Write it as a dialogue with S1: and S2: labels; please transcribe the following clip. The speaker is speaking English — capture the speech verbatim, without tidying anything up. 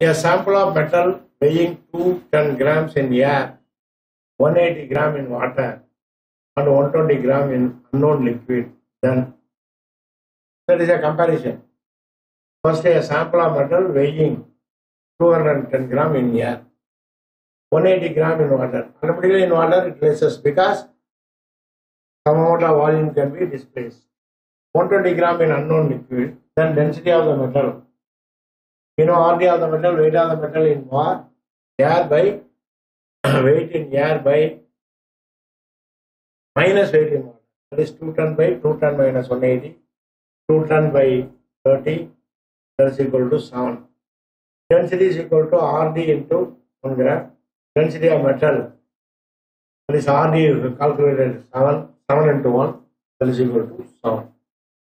S1: A sample of metal weighing two hundred ten grams in air, one hundred eighty gram in water, and one hundred twenty gram in unknown liquid. Then that is a comparison. First, a sample of metal weighing two hundred ten gram in air, one hundred eighty gram in water. Automatically in water it rises because some amount of volume can be displaced. one hundred twenty gram in unknown liquid. Then density of the metal. You know, R D of the metal, weight of the metal in var, air by weight in air by minus weight in water. That is two ton by two ton minus one hundred eighty. two ton by thirty. That is equal to seven. Density is equal to R D into one gram. Density of metal, that is R D calculated seven. seven into one. That is equal to seven.